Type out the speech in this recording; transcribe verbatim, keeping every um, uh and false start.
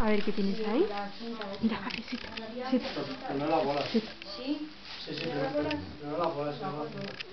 A ver qué tienes ahí. Mira, Javi, sit, sit. No la bola. Sit. ¿Sí? Sí, sí, pero no la bola.